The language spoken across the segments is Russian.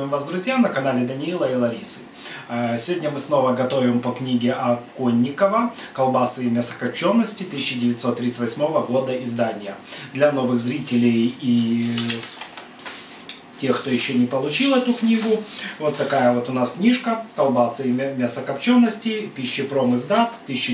Приветствуем вас, друзья, на канале Даниила и Ларисы. Сегодня мы снова готовим по книге Оконникова «Колбасы и мясокопчености» 1938 года издания. Для новых зрителей и тех, кто еще не получил эту книгу, вот такая вот у нас книжка «Колбасы и мясокопчености», Пищепром издат,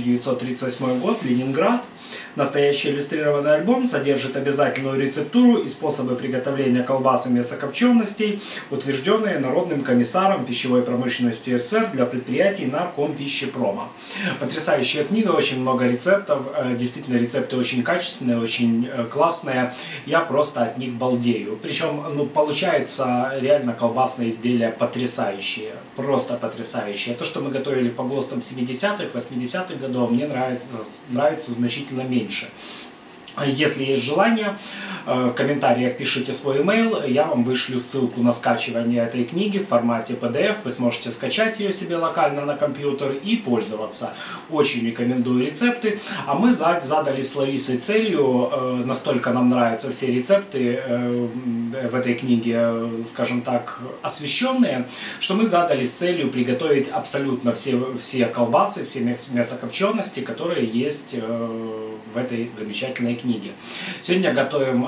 1938 год, Ленинград. Настоящий иллюстрированный альбом содержит обязательную рецептуру и способы приготовления колбас и мясокопченостей, утвержденные Народным комиссаром пищевой промышленности СССР для предприятий Наркомпищепрома. Потрясающая книга, очень много рецептов, действительно рецепты очень качественные, очень классные, я просто от них балдею. Причем получается реально колбасные изделия потрясающие, просто потрясающие. То, что мы готовили по ГОСТам 70-х, 80-х годов, мне нравится значительно меньше. Если есть желание, в комментариях пишите свой email, я вам вышлю ссылку на скачивание этой книги в формате PDF. Вы сможете скачать ее себе локально на компьютер и пользоваться. Очень рекомендую рецепты. А мы задали с Ларисой целью, настолько нам нравятся все рецепты в этой книге, скажем так, освещенные, что мы задали с целью приготовить абсолютно все колбасы, все мясокопчености, которые есть в этой замечательной книге. Сегодня готовим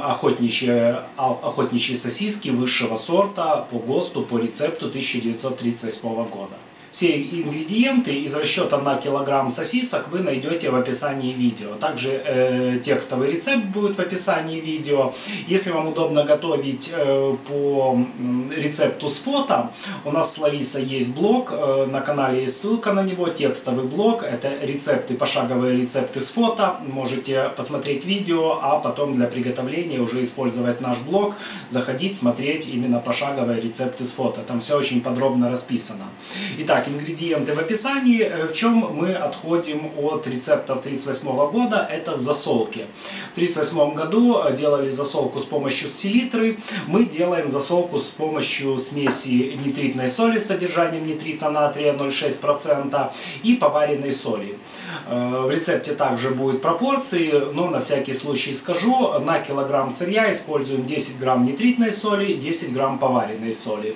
охотничьи сосиски высшего сорта по ГОСТу, по рецепту 1938 года. Все ингредиенты из расчета на килограмм сосисок вы найдете в описании видео. Также текстовый рецепт будет в описании видео. Если вам удобно готовить по рецепту с фото, у нас с Ларисой есть блог, на канале есть ссылка на него, текстовый блог. Это рецепты, пошаговые рецепты с фото. Можете посмотреть видео, а потом для приготовления уже использовать наш блог, заходить, смотреть именно пошаговые рецепты с фото. Там все очень подробно расписано. Итак, ингредиенты в описании. В чем мы отходим от рецептов 1938 года? Это в засолке. В 1938 году делали засолку с помощью селитры. Мы делаем засолку с помощью смеси нитритной соли с содержанием нитрита натрия 0,6% и поваренной соли. В рецепте также будут пропорции, но на всякий случай скажу. На килограмм сырья используем 10 грамм нитритной соли, 10 грамм поваренной соли.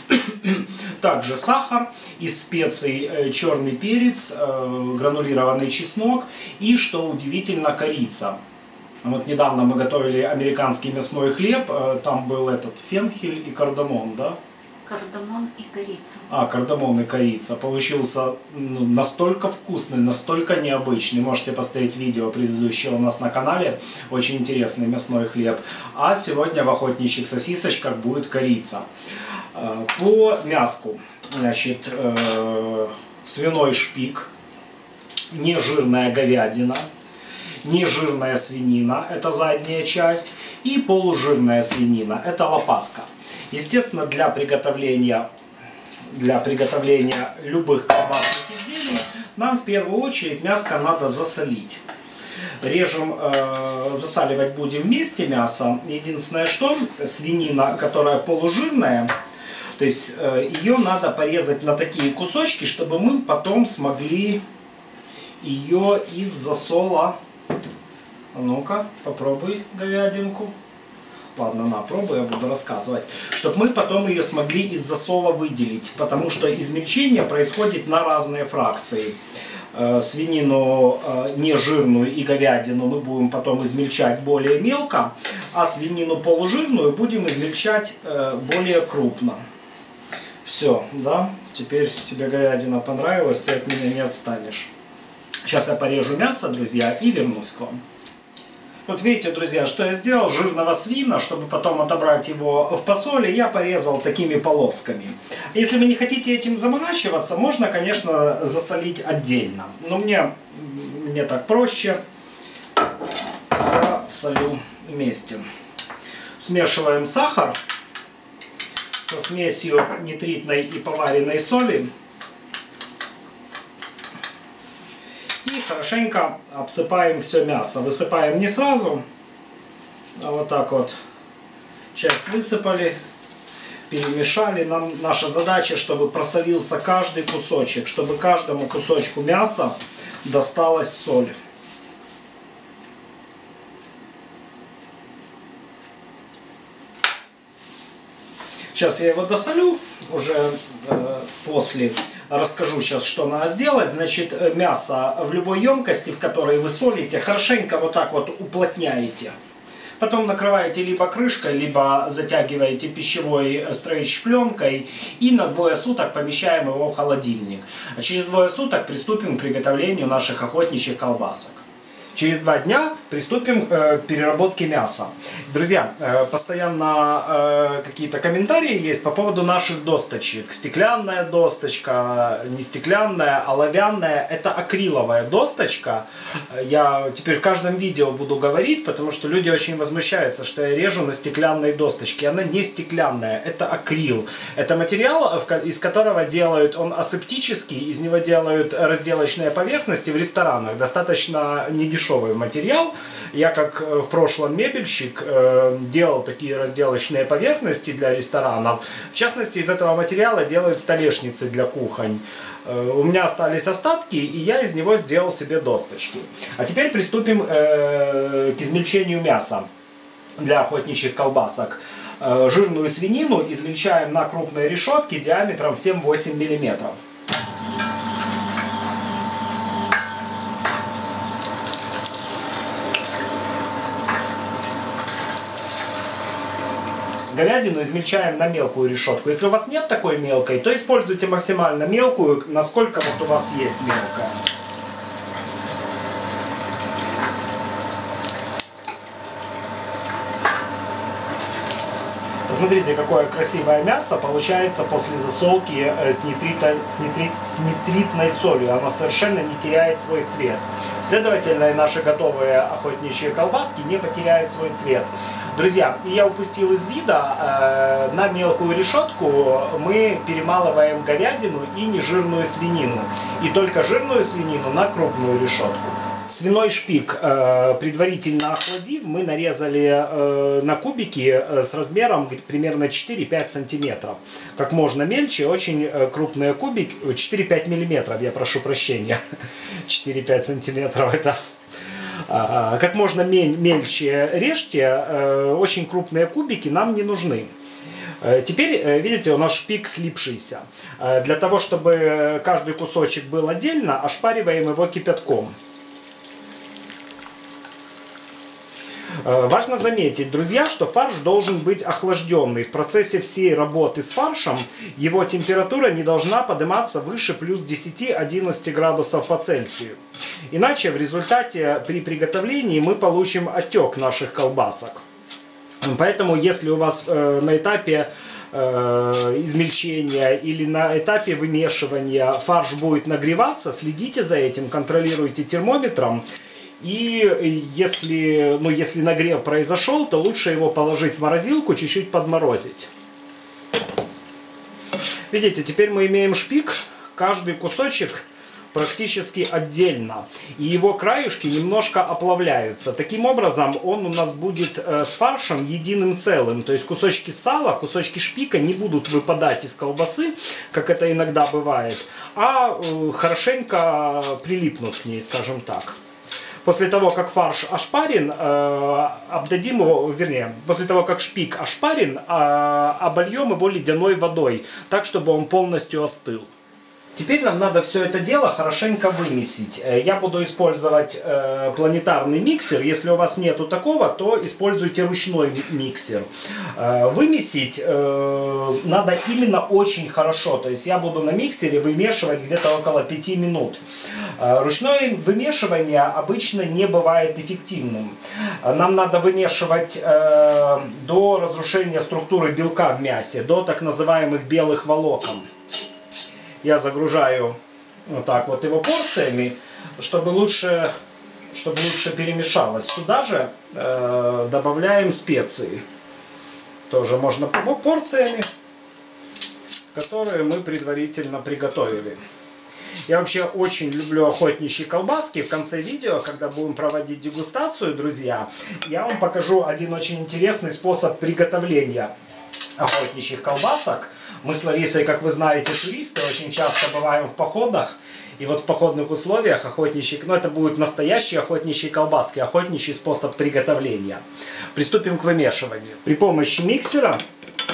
Также сахар, из специй черный перец, гранулированный чеснок и, что удивительно, корица. Вот недавно мы готовили американский мясной хлеб, там был этот фенхель и кардамон, да? Кардамон и корица. Кардамон и корица. Получился настолько вкусный, настолько необычный. Можете посмотреть видео предыдущее у нас на канале. Очень интересный мясной хлеб. А сегодня в охотничьих сосисочках будет корица. По мяску, значит, свиной шпик, нежирная говядина, нежирная свинина, это задняя часть, и полужирная свинина, это лопатка. Естественно, для приготовления любых колбасных изделий нам в первую очередь мяско надо засолить. Режем, засаливать будем вместе мясо. Единственное, что свинина, которая полужирная, то есть ее надо порезать на такие кусочки, чтобы мы потом смогли ее из засола... Ну-ка, попробуй говядинку. Ладно, на, пробуй, я буду рассказывать. Чтобы мы потом ее смогли из засола выделить, потому что измельчение происходит на разные фракции. Свинину нежирную и говядину мы будем потом измельчать более мелко, а свинину полужирную будем измельчать более крупно. Все, да? Теперь тебе говядина понравилась, ты от меня не отстанешь. Сейчас я порежу мясо, друзья, и вернусь к вам. Вот видите, друзья, что я сделал? Жирного свина, чтобы потом отобрать его в посоле, я порезал такими полосками. Если вы не хотите этим заморачиваться, можно, конечно, засолить отдельно. Но мне так проще. Я солю вместе. Смешиваем сахар со смесью нитритной и поваренной соли. И хорошенько обсыпаем все мясо. Высыпаем не сразу, а вот так вот. Часть высыпали, перемешали. Наша задача, чтобы просолился каждый кусочек, чтобы каждому кусочку мяса досталась соль. Сейчас я его досолю, уже после расскажу сейчас, что надо сделать. Значит, мясо в любой емкости, в которой вы солите, хорошенько вот так вот уплотняете. Потом накрываете либо крышкой, либо затягиваете пищевой стрейч-пленкой и на 2 суток помещаем его в холодильник. А через 2 суток приступим к приготовлению наших охотничьих колбасок. Через 2 дня приступим к переработке мяса. Друзья, постоянно какие-то комментарии есть по поводу наших досточек. Стеклянная досточка, не стеклянная, оловянная. Это акриловая досточка. Я теперь в каждом видео буду говорить, потому что люди очень возмущаются, что я режу на стеклянной досточке. Она не стеклянная, это акрил. Это материал, из которого делают, он асептический, из него делают разделочные поверхности в ресторанах. Достаточно недешевый материал. Я, как в прошлом мебельщик, делал такие разделочные поверхности для ресторанов. В частности, из этого материала делают столешницы для кухонь. У меня остались остатки, и я из него сделал себе досточки. А теперь приступим к измельчению мяса для охотничьих колбасок. Жирную свинину измельчаем на крупной решетке диаметром 7-8 мм. Говядину измельчаем на мелкую решетку. Если у вас нет такой мелкой, то используйте максимально мелкую, насколько вот у вас есть мелкая. Посмотрите, какое красивое мясо получается после засолки с нитритной солью. Оно совершенно не теряет свой цвет. Следовательно, и наши готовые охотничьи колбаски не потеряют свой цвет. Друзья, я упустил из вида, на мелкую решетку мы перемалываем говядину и нежирную свинину. И только жирную свинину на крупную решетку. Свиной шпик, предварительно охладив, мы нарезали на кубики с размером примерно 4-5 сантиметров. Как можно мельче, очень крупные кубики, 4-5 миллиметров, я прошу прощения. 4-5 сантиметров это... Как можно мельче режьте, очень крупные кубики нам не нужны. Теперь, видите, у нас шпик слипшийся. Для того, чтобы каждый кусочек был отдельно, ошпариваем его кипятком. Важно заметить, друзья, что фарш должен быть охлажденный. В процессе всей работы с фаршем его температура не должна подниматься выше плюс 10-11 градусов по Цельсию. Иначе в результате при приготовлении мы получим отек наших колбасок. Поэтому если у вас на этапе измельчения или на этапе вымешивания фарш будет нагреваться, следите за этим, контролируйте термометром. И если нагрев произошел, то лучше его положить в морозилку, чуть-чуть подморозить. Видите, теперь мы имеем шпик, каждый кусочек практически отдельно. И его краюшки немножко оплавляются. Таким образом, он у нас будет с фаршем единым целым. То есть кусочки сала, кусочки шпика не будут выпадать из колбасы, как это иногда бывает, а хорошенько прилипнут к ней, скажем так. После того, как фарш ошпарен, обдадим его, вернее, после того, как шпик ошпарен, обольем его ледяной водой, так, чтобы он полностью остыл. Теперь нам надо все это дело хорошенько вымесить. Я буду использовать планетарный миксер. Если у вас нету такого, то используйте ручной миксер. Вымесить надо именно очень хорошо. То есть я буду на миксере вымешивать где-то около 5 минут. Ручное вымешивание обычно не бывает эффективным. Нам надо вымешивать до разрушения структуры белка в мясе, до так называемых белых волокон. Я загружаю вот так вот его порциями, чтобы лучше перемешалось. Сюда же добавляем специи. Тоже можно порциями, которые мы предварительно приготовили. Я вообще очень люблю охотничьи колбаски. В конце видео, когда будем проводить дегустацию, друзья, я вам покажу один очень интересный способ приготовления охотничьих колбасок. Мы с Ларисой, как вы знаете, туристы, очень часто бываем в походах. И вот в походных условиях охотничьи, это будут настоящие охотничьи колбаски, охотничий способ приготовления. Приступим к вымешиванию. При помощи миксера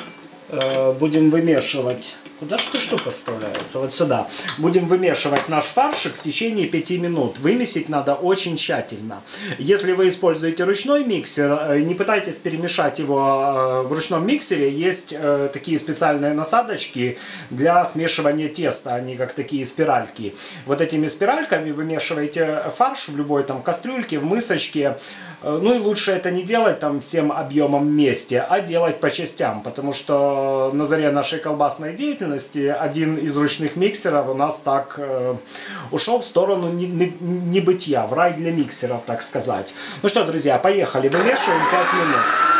будем вымешивать. Куда что штука вставляется? Вот сюда. Будем вымешивать наш фаршик в течение 5 минут. Вымесить надо очень тщательно. Если вы используете ручной миксер, не пытайтесь перемешать его в ручном миксере. Есть такие специальные насадочки для смешивания теста. Они как такие спиральки. Вот этими спиральками вымешиваете фарш в любой там кастрюльке, в мисочке. Ну и лучше это не делать там всем объемом вместе, а делать по частям. Потому что на заре нашей колбасной деятельности один из ручных миксеров у нас так ушел в сторону небытия, в рай для миксеров, так сказать. Ну что, друзья, поехали, вымешиваем 5 минут.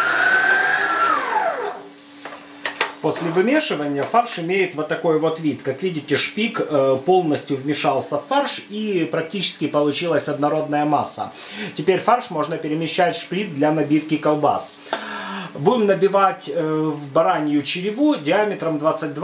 После вымешивания фарш имеет вот такой вот вид. Как видите, шпик полностью вмешался в фарш и практически получилась однородная масса. Теперь фарш можно перемещать в шприц для набивки колбас. Будем набивать в баранью череву диаметром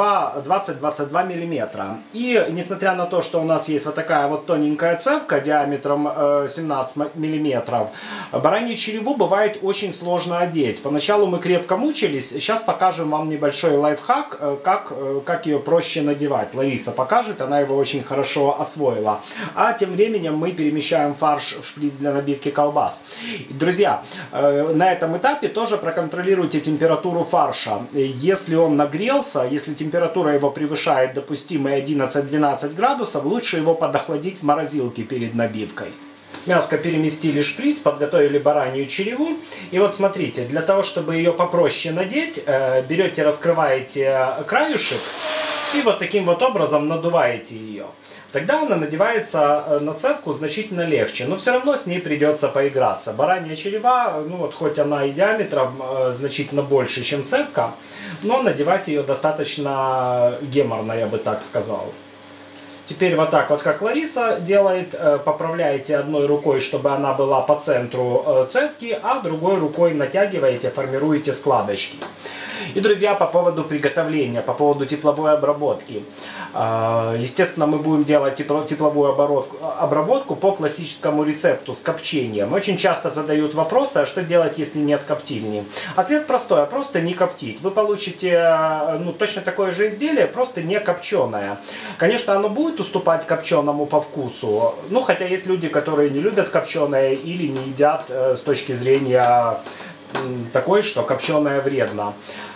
20-22 мм. И несмотря на то, что у нас есть вот такая вот тоненькая цевка диаметром 17 мм, баранью череву бывает очень сложно одеть. Поначалу мы крепко мучились. Сейчас покажем вам небольшой лайфхак, как ее проще надевать. Лариса покажет, она его очень хорошо освоила. А тем временем мы перемещаем фарш в шприц для набивки колбас. Друзья, на этом этапе тоже проконтролируйте температуру фарша. Если он нагрелся, если температура его превышает допустимые 11-12 градусов, лучше его подохладить в морозилке перед набивкой. Мяско переместили в шприц, подготовили баранью череву. И вот смотрите, для того, чтобы ее попроще надеть, берете, раскрываете краюшек и вот таким вот образом надуваете ее. Тогда она надевается на цевку значительно легче, но все равно с ней придется поиграться. Баранья черева, ну вот хоть она и диаметром значительно больше, чем цевка, но надевать ее достаточно геморно, я бы так сказал. Теперь вот так вот, как Лариса делает, поправляете одной рукой, чтобы она была по центру цевки, а другой рукой натягиваете, формируете складочки. И, друзья, по поводу приготовления, по поводу тепловой обработки. Естественно, мы будем делать тепловую обработку по классическому рецепту с копчением. Очень часто задают вопросы, а что делать, если нет коптильни? Ответ простой, просто не коптить. Вы получите точно такое же изделие, просто не копченое. Конечно, оно будет уступать копченому по вкусу, хотя есть люди, которые не любят копченое или не едят с точки зрения такой, что копченое вредно.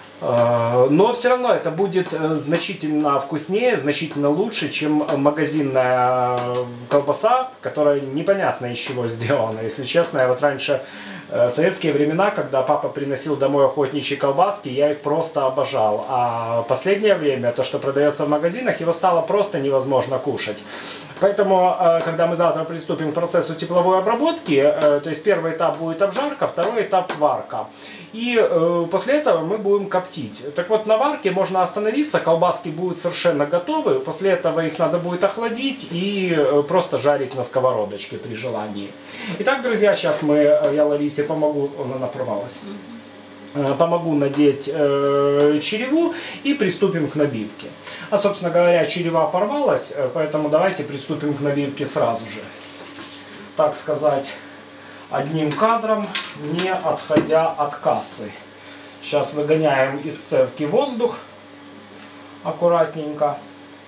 Но все равно это будет значительно вкуснее, значительно лучше, чем магазинная колбаса, которая непонятно из чего сделана. Если честно, я вот раньше, в советские времена, когда папа приносил домой охотничьи колбаски, я их просто обожал. А в последнее время то, что продается в магазинах, его стало просто невозможно кушать. Поэтому, когда мы завтра приступим к процессу тепловой обработки, то есть первый этап будет обжарка, второй этап варка. И после этого мы будем коптить. Так вот, на варке можно остановиться, колбаски будут совершенно готовы. После этого их надо будет охладить и просто жарить на сковородочке при желании. Итак, друзья, сейчас я Ларисе помогу, она порвалась. Помогу надеть череву и приступим к набивке. А, собственно говоря, черева порвалась, поэтому давайте приступим к набивке сразу же. Так сказать, одним кадром, не отходя от кассы. Сейчас выгоняем из цевки воздух аккуратненько.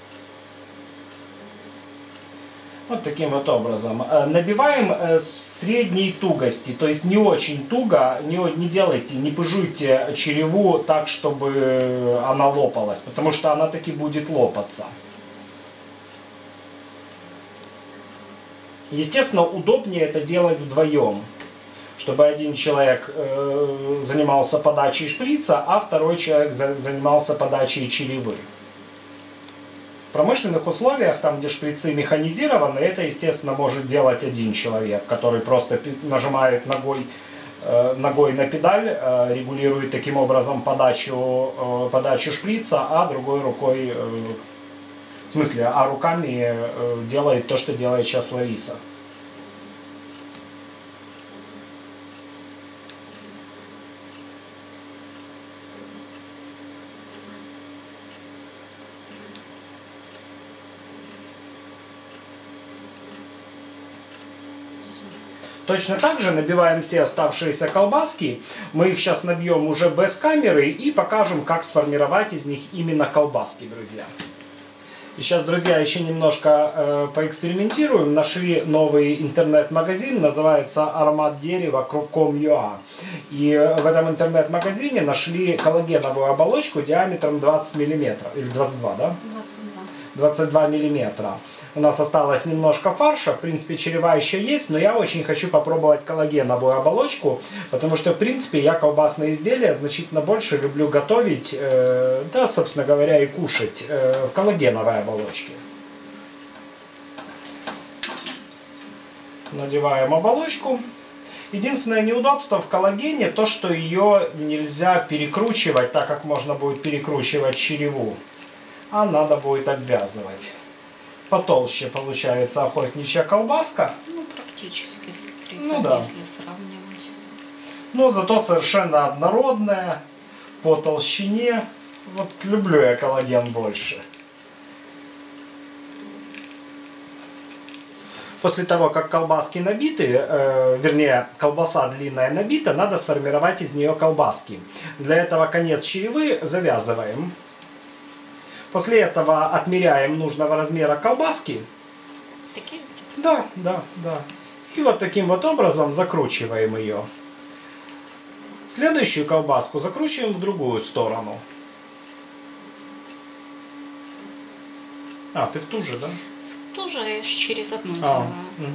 Вот таким вот образом. Набиваем средней тугости, то есть не очень туго, не делайте, не пыжуйте череву так, чтобы она лопалась, потому что она таки будет лопаться. Естественно, удобнее это делать вдвоем, чтобы один человек занимался подачей шприца, а второй человек занимался подачей черевы. В промышленных условиях, там где шприцы механизированы, это, естественно, может делать один человек, который просто нажимает ногой на педаль, регулирует таким образом подачу шприца, а другой рукой, руками делает то, что делает сейчас Лариса. Точно так же набиваем все оставшиеся колбаски. Мы их сейчас набьем уже без камеры и покажем, как сформировать из них именно колбаски, друзья. И сейчас, друзья, еще немножко поэкспериментируем. Нашли новый интернет-магазин, называется aromatdereва.com.ua. И в этом интернет-магазине нашли коллагеновую оболочку диаметром 20 мм. Или 22, да? 22. 22 миллиметра. У нас осталось немножко фарша, в принципе черева еще есть, но я очень хочу попробовать коллагеновую оболочку, потому что в принципе я колбасные изделия значительно больше люблю готовить, да, собственно говоря, и кушать в коллагеновой оболочке. Надеваем оболочку. Единственное неудобство в коллагене то, что ее нельзя перекручивать, так как можно будет перекручивать череву, а надо будет обвязывать. Потолще получается охотничья колбаска. Ну, практически, Ну, да. если сравнивать. Но зато совершенно однородная, по толщине. Вот люблю я коллаген больше. После того, как колбаски набиты, вернее, колбаса длинная набита, надо сформировать из нее колбаски. Для этого конец черевы завязываем. После этого отмеряем нужного размера колбаски. Такие? Да, да, да. И вот таким вот образом закручиваем ее. Следующую колбаску закручиваем в другую сторону. А, ты в ту же, да? Тоже через одну делаю.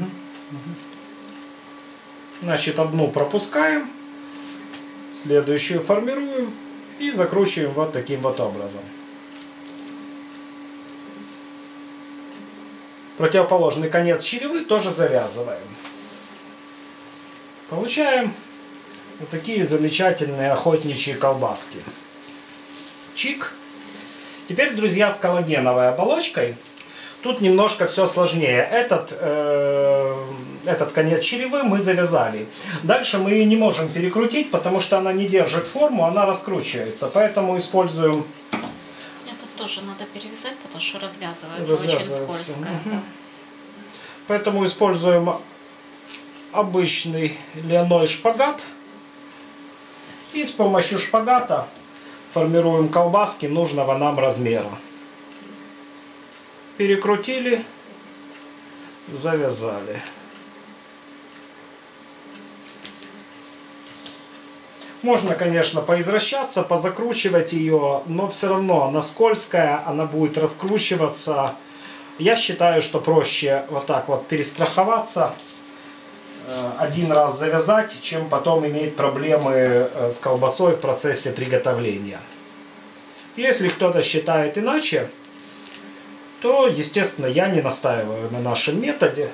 Значит, одну пропускаем, следующую формируем и закручиваем вот таким вот образом. Противоположный конец черевы тоже завязываем. Получаем вот такие замечательные охотничьи колбаски. Чик. Теперь, друзья, с коллагеновой оболочкой. Тут немножко все сложнее. Этот конец черевы мы завязали. Дальше мы ее не можем перекрутить, потому что она не держит форму, она раскручивается. Поэтому используем... Это тоже надо перевязать, потому что развязывается очень скользкая. Угу. Да. Поэтому используем обычный льняной шпагат. И с помощью шпагата формируем колбаски нужного нам размера. Перекрутили, завязали. Можно, конечно, поизвращаться, позакручивать ее, но все равно она скользкая, она будет раскручиваться. Я считаю, что проще вот так вот перестраховаться, один раз завязать, чем потом иметь проблемы с колбасой в процессе приготовления. Если кто-то считает иначе, то, естественно, я не настаиваю на нашем методе.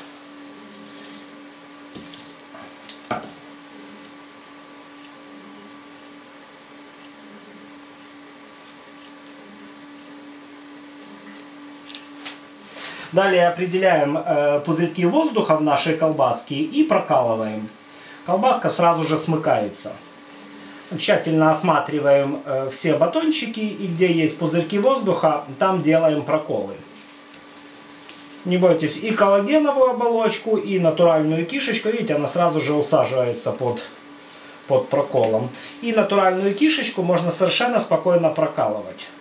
Далее определяем пузырьки воздуха в нашей колбаске и прокалываем. Колбаска сразу же смыкается. Тщательно осматриваем все батончики, и где есть пузырьки воздуха, там делаем проколы. Не бойтесь, и коллагеновую оболочку, и натуральную кишечку, видите, она сразу же усаживается под проколом. И натуральную кишечку можно совершенно спокойно прокалывать.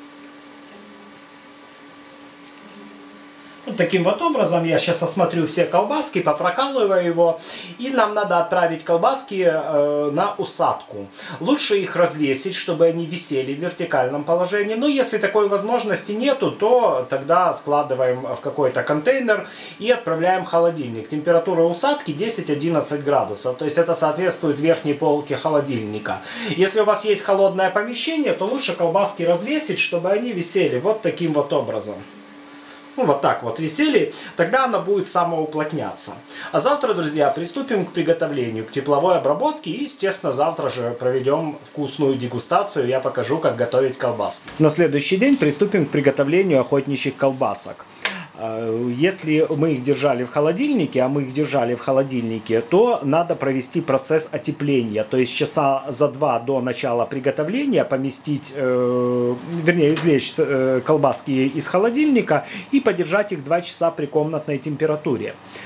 Вот таким вот образом я сейчас осмотрю все колбаски, попрокалываю его, и нам надо отправить колбаски на усадку. Лучше их развесить, чтобы они висели в вертикальном положении, но если такой возможности нету, то тогда складываем в какой-то контейнер и отправляем в холодильник. Температура усадки 10-11 градусов, то есть это соответствует верхней полке холодильника. Если у вас есть холодное помещение, то лучше колбаски развесить, чтобы они висели вот таким вот образом. Ну, вот так вот висели, тогда она будет самоуплотняться. А завтра, друзья, приступим к приготовлению, к тепловой обработке. И, естественно, завтра же проведем вкусную дегустацию. Я покажу, как готовить колбаски. На следующий день приступим к приготовлению охотничьих колбасок. Если мы их держали в холодильнике, а мы их держали в холодильнике, то надо провести процесс отепления. То есть часа за 2 до начала приготовления поместить, вернее, извлечь колбаски из холодильника и подержать их 2 часа при комнатной температуре.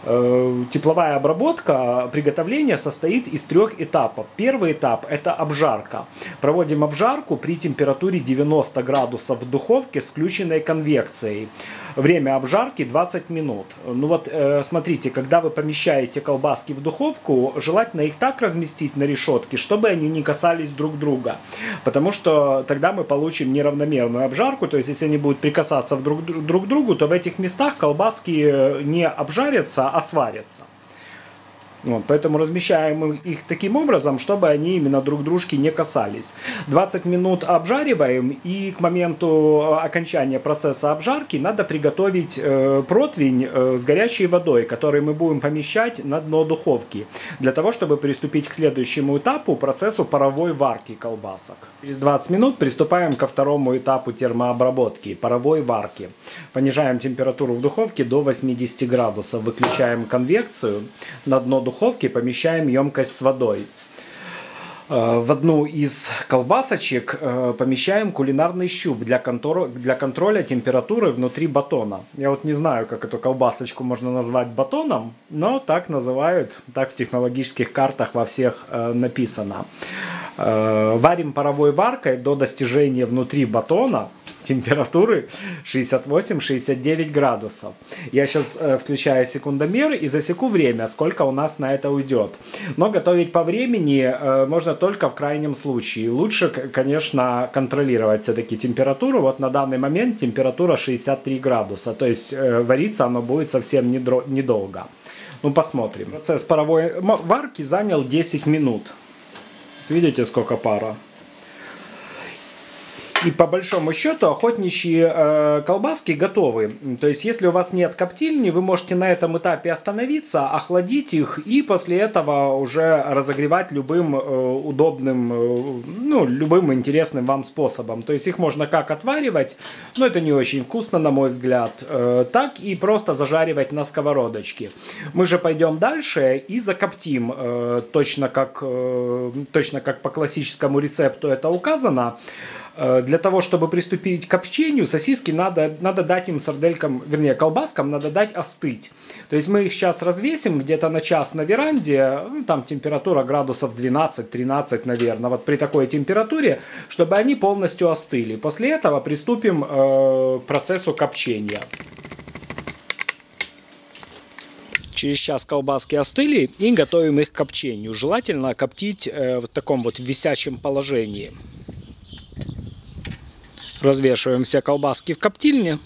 Тепловая обработка приготовления состоит из 3 этапов. Первый этап – это обжарка. Проводим обжарку при температуре 90 градусов в духовке с включенной конвекцией. Время обжарки 20 минут. Ну вот, смотрите, когда вы помещаете колбаски в духовку, желательно их так разместить на решетке, чтобы они не касались друг друга. Потому что тогда мы получим неравномерную обжарку. То есть, если они будут прикасаться друг к другу, то в этих местах колбаски не обжарятся, а сварятся. Вот, поэтому размещаем их таким образом, чтобы они именно друг дружки не касались. 20 минут обжариваем, и к моменту окончания процесса обжарки надо приготовить противень с горячей водой, который мы будем помещать на дно духовки, для того, чтобы приступить к следующему этапу, процессу паровой варки колбасок. Через 20 минут приступаем ко второму этапу термообработки, паровой варки. Понижаем температуру в духовке до 80 градусов, выключаем конвекцию, на дно духовки помещаем емкость с водой. В одну из колбасочек помещаем кулинарный щуп для контроля температуры внутри батона. Я вот не знаю, как эту колбасочку можно назвать батоном, но так называют, так в технологических картах во всех написано. Варим паровой варкой до достижения внутри батона температуры 68-69 градусов. Я сейчас включаю секундомер и засеку время, сколько у нас на это уйдет. Но готовить по времени можно только в крайнем случае. Лучше, конечно, контролировать все-таки температуру. Вот на данный момент температура 63 градуса. То есть вариться оно будет совсем недолго. Ну, посмотрим. Процесс паровой варки занял 10 минут. Видите, сколько пара? И по большому счету охотничьи колбаски готовы. То есть, если у вас нет коптильни, вы можете на этом этапе остановиться, охладить их и после этого уже разогревать любым удобным, ну, любым интересным вам способом. То есть, их можно как отваривать, но это не очень вкусно, на мой взгляд, так и просто зажаривать на сковородочке. Мы же пойдем дальше и закоптим, точно как по классическому рецепту это указано. Для того, чтобы приступить к копчению, сосиски надо дать им сарделькам, вернее колбаскам, надо дать остыть. То есть мы их сейчас развесим где-то на час на веранде, ну, там температура градусов 12-13, наверное, вот при такой температуре, чтобы они полностью остыли. После этого приступим к процессу копчения. Через час колбаски остыли и готовим их к копчению. Желательно коптить в таком вот висячем положении. Развешиваем все колбаски в коптильне.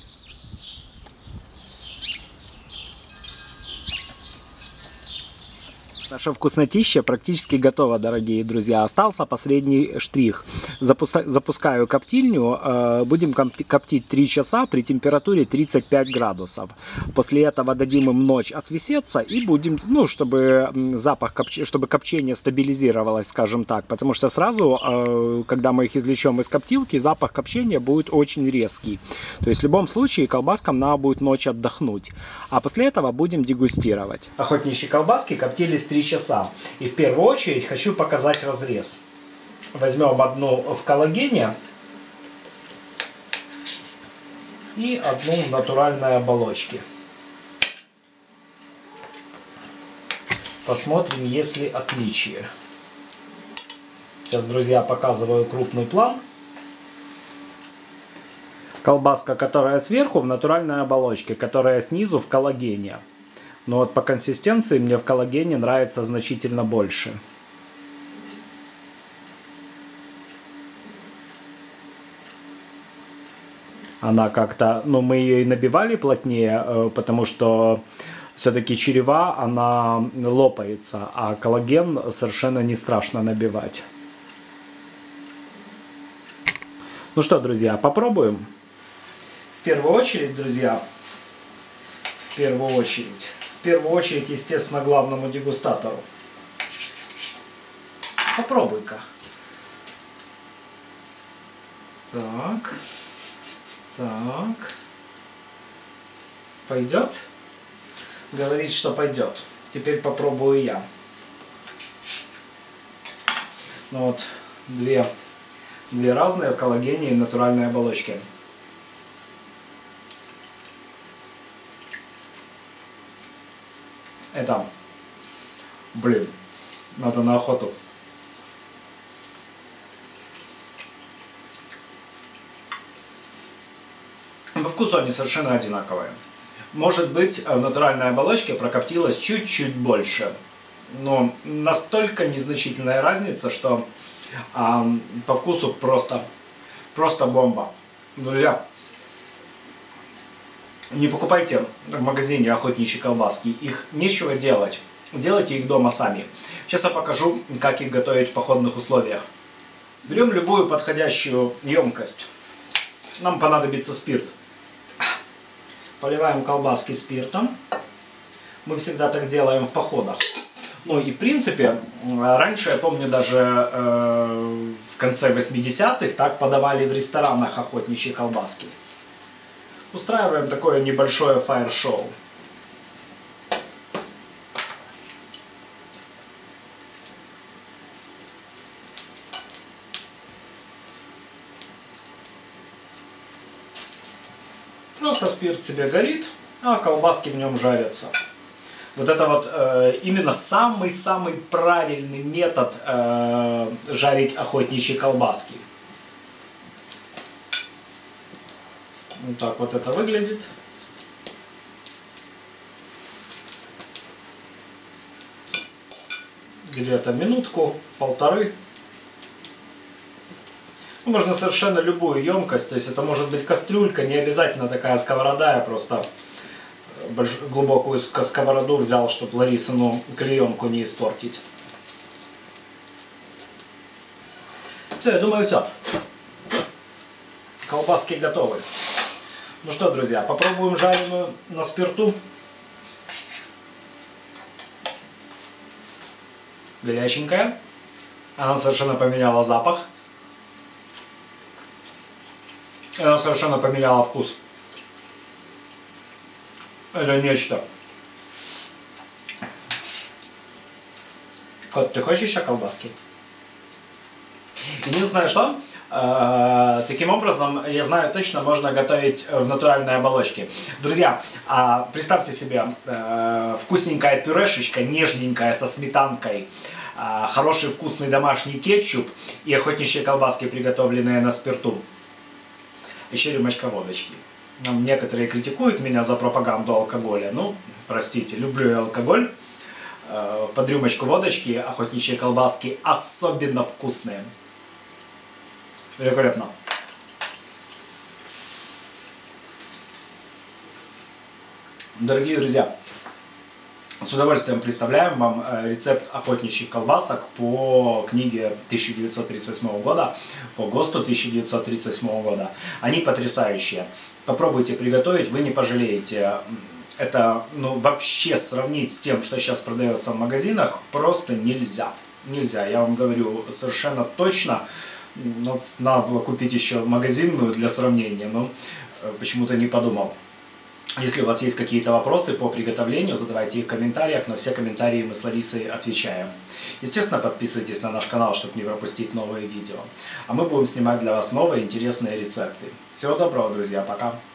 Наша вкуснотища практически готова, дорогие друзья. Остался последний штрих. Запускаю коптильню. Будем коптить 3 часа при температуре 35 градусов. После этого дадим им ночь отвеситься и будем, ну, чтобы чтобы копчение стабилизировалось, скажем так. Потому что сразу, когда мы их извлечем из коптилки, запах копчения будет очень резкий. То есть в любом случае колбаскам надо будет ночь отдохнуть. А после этого будем дегустировать. Охотничьи колбаски коптились 3 часа. И в первую очередь хочу показать разрез. Возьмем одну в коллагене и одну в натуральной оболочке. Посмотрим, есть ли отличие. Сейчас, друзья, показываю крупный план. Колбаска, которая сверху, в натуральной оболочке, которая снизу в коллагене. Но вот по консистенции мне в коллагене нравится значительно больше. Она как-то, ну, мы ее и набивали плотнее, потому что все-таки черева, она лопается, а коллаген совершенно не страшно набивать. Ну что, друзья, попробуем. В первую очередь, друзья, в первую очередь, естественно, главному дегустатору. Попробуй-ка. Так. Так. Пойдет? Говорит, что пойдет. Теперь попробую я. Ну вот, две разные в коллагене и в натуральной оболочке. Это, блин, надо на охоту. По вкусу они совершенно одинаковые. Может быть, в натуральной оболочке прокоптилось чуть-чуть больше. Но настолько незначительная разница, что по вкусу просто бомба. Друзья, не покупайте в магазине охотничьи колбаски. Их нечего делать. Делайте их дома сами. Сейчас я покажу, как их готовить в походных условиях. Берем любую подходящую емкость. Нам понадобится спирт. Поливаем колбаски спиртом. Мы всегда так делаем в походах. Ну и в принципе, раньше, я помню, даже в конце 80-х так подавали в ресторанах охотничьи колбаски. Устраиваем такое небольшое фаер-шоу. Просто спирт себе горит, а колбаски в нем жарятся. Вот это вот именно самый-самый правильный метод жарить охотничьи колбаски. Вот так вот это выглядит. Где-то минутку-полторы. Можно совершенно любую емкость, то есть это может быть кастрюлька, не обязательно такая сковорода, я просто глубокую сковороду взял, чтобы Ларисину клеенку не испортить. Все, я думаю, все. Колбаски готовы. Ну что, друзья, попробуем жареную на спирту. Горяченькая. Она совершенно поменяла запах. Она совершенно поменяла вкус. Это нечто. Кот, ты хочешь еще колбаски? Единственное, что таким образом, я знаю точно, можно готовить в натуральной оболочке. Друзья, представьте себе вкусненькая пюрешечка, нежненькая, со сметанкой, хороший вкусный домашний кетчуп и охотничьи колбаски, приготовленные на спирту. Еще рюмочка водочки. Некоторые критикуют меня за пропаганду алкоголя. Ну, простите, люблю я алкоголь. Под рюмочку водочки охотничьи колбаски особенно вкусные. Великолепно. Дорогие друзья, с удовольствием представляем вам рецепт охотничьих колбасок по книге 1938 года, по ГОСТу 1938 года. Они потрясающие. Попробуйте приготовить, вы не пожалеете. Это вообще сравнить с тем, что сейчас продается в магазинах, просто нельзя. Нельзя, я вам говорю совершенно точно. Надо было купить еще магазинную для сравнения, но почему-то не подумал. Если у вас есть какие-то вопросы по приготовлению, задавайте их в комментариях. На все комментарии мы с Ларисой отвечаем. Естественно, подписывайтесь на наш канал, чтобы не пропустить новые видео. А мы будем снимать для вас новые интересные рецепты. Всего доброго, друзья, пока!